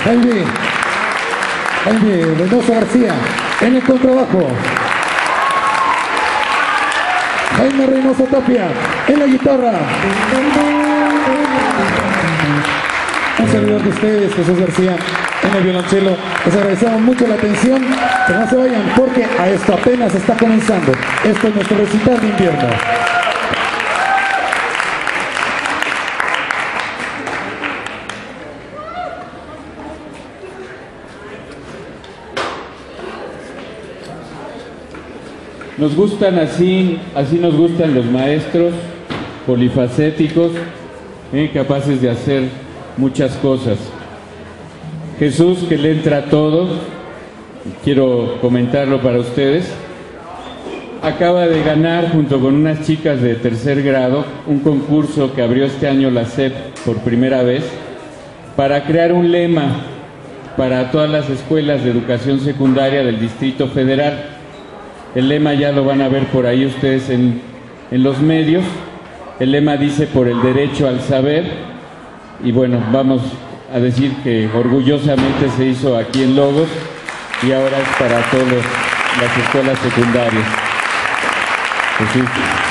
Jaime Reynoso García en el contrabajo. Jaime Reynoso Tapia en la guitarra. Un servidor de ustedes, Jesús García, en el violonchelo. Les agradecemos mucho la atención, pero no se vayan porque a esto apenas está comenzando. Esto es nuestro recital de invierno. Nos gustan así nos gustan los maestros polifacéticos, capaces de hacer muchas cosas. Jesús, que le entra a todo, quiero comentarlo para ustedes, acaba de ganar junto con unas chicas de tercer grado un concurso que abrió este año la SEP por primera vez para crear un lema para todas las escuelas de educación secundaria del Distrito Federal. El lema ya lo van a ver por ahí ustedes en los medios. El lema dice: por el derecho al saber. Y bueno, vamos a decir que orgullosamente se hizo aquí en Logos y ahora es para todas las escuelas secundarias. Jesús.